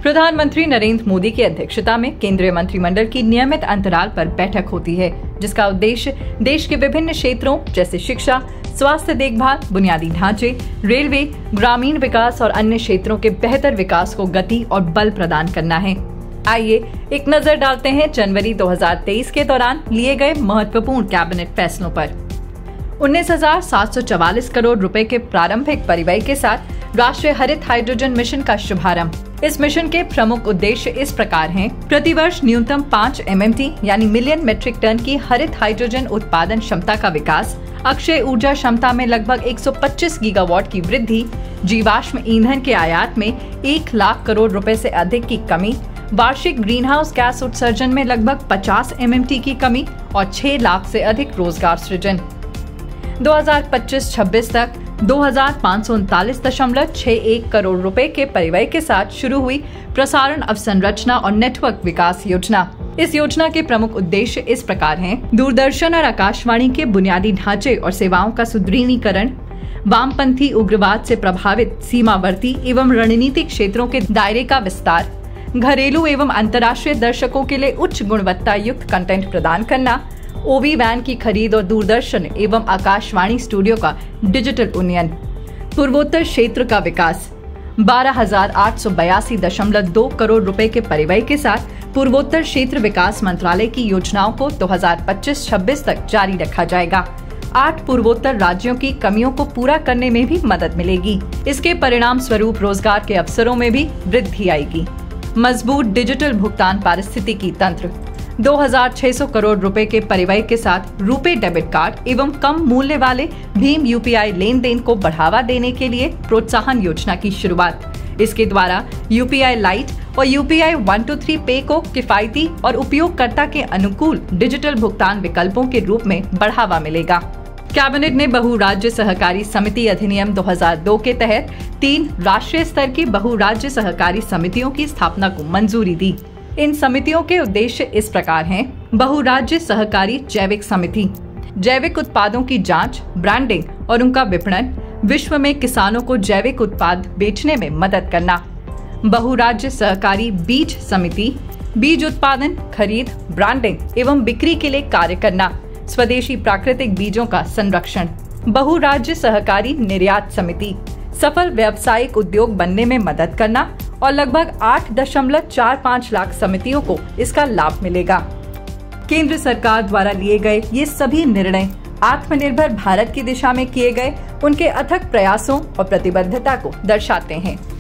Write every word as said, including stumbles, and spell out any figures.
प्रधानमंत्री नरेंद्र मोदी की अध्यक्षता में केंद्रीय मंत्रिमंडल की नियमित अंतराल पर बैठक होती है, जिसका उद्देश्य देश के विभिन्न क्षेत्रों जैसे शिक्षा, स्वास्थ्य देखभाल, बुनियादी ढांचे, रेलवे, ग्रामीण विकास और अन्य क्षेत्रों के बेहतर विकास को गति और बल प्रदान करना है। आइए एक नजर डालते हैं जनवरी दो हज़ार तेईस के दौरान लिए गए महत्वपूर्ण कैबिनेट फैसलों पर। उन्नीस हजार सात सौ चवालीस करोड़ रुपए के प्रारंभिक परिव्यय के साथ राष्ट्रीय हरित हाइड्रोजन मिशन का शुभारंभ। इस मिशन के प्रमुख उद्देश्य इस प्रकार हैं: प्रतिवर्ष न्यूनतम पाँच एम एम टी यानी मिलियन मीट्रिक टन की हरित हाइड्रोजन उत्पादन क्षमता का विकास, अक्षय ऊर्जा क्षमता में लगभग एक सौ पच्चीस गीगावाट की वृद्धि, जीवाश्म ईंधन के आयात में एक लाख करोड़ रुपए से अधिक की कमी, वार्षिक ग्रीन हाउस गैस उत्सर्जन में लगभग पचास एम एम टी की कमी और छह लाख से अधिक रोजगार सृजन। दो हज़ार पच्चीस छब्बीस तक दो हजार पाँच सौ उनतालीस दशमलव छह एक करोड़ रुपए के परिव्यय के साथ शुरू हुई प्रसारण अवसंरचना और नेटवर्क विकास योजना। इस योजना के प्रमुख उद्देश्य इस प्रकार हैं: दूरदर्शन और आकाशवाणी के बुनियादी ढांचे और सेवाओं का सुदृढ़ीकरण, वामपंथी उग्रवाद से प्रभावित सीमावर्ती एवं रणनीतिक क्षेत्रों के दायरे का विस्तार, घरेलू एवं अंतर्राष्ट्रीय दर्शकों के लिए उच्च गुणवत्ता युक्त कंटेंट प्रदान करना, ओवी वैन की खरीद और दूरदर्शन एवं आकाशवाणी स्टूडियो का डिजिटल उन्नयन। पूर्वोत्तर क्षेत्र का विकास बारह हजार आठ सौ बयासी दशमलव दो करोड़ रुपए के परिव्यय के साथ पूर्वोत्तर क्षेत्र विकास मंत्रालय की योजनाओं को दो हज़ार पच्चीस छब्बीस तक जारी रखा जाएगा। आठ पूर्वोत्तर राज्यों की कमियों को पूरा करने में भी मदद मिलेगी। इसके परिणाम स्वरूप रोजगार के अवसरों में भी वृद्धि आएगी। मजबूत डिजिटल भुगतान पारिस्थितिकी तंत्र दो हज़ार छह सौ करोड़ रुपए के परिव्यय के साथ रुपे डेबिट कार्ड एवं कम मूल्य वाले भीम यू पी आई लेन देन को बढ़ावा देने के लिए प्रोत्साहन योजना की शुरुआत। इसके द्वारा यू पी आई लाइट और U P I one two three pay को किफायती और उपयोगकर्ता के अनुकूल डिजिटल भुगतान विकल्पों के रूप में बढ़ावा मिलेगा। कैबिनेट ने बहुराज्य सहकारी समिति अधिनियम दो हज़ार दो के तहत तीन राष्ट्रीय स्तर की बहुराज्य सहकारी समितियों की स्थापना को मंजूरी दी। इन समितियों के उद्देश्य इस प्रकार हैं: बहुराज्य सहकारी जैविक समिति, जैविक उत्पादों की जांच, ब्रांडिंग और उनका विपणन, विश्व में किसानों को जैविक उत्पाद बेचने में मदद करना। बहुराज्य सहकारी बीज समिति, बीज उत्पादन, खरीद, ब्रांडिंग एवं बिक्री के लिए कार्य करना, स्वदेशी प्राकृतिक बीजों का संरक्षण। बहुराज्य सहकारी निर्यात समिति, सफल व्यावसायिक उद्योग बनने में मदद करना और लगभग आठ दशमलव चार पाँच लाख समितियों को इसका लाभ मिलेगा। केंद्र सरकार द्वारा लिए गए ये सभी निर्णय आत्मनिर्भर भारत की दिशा में किए गए उनके अथक प्रयासों और प्रतिबद्धता को दर्शाते हैं।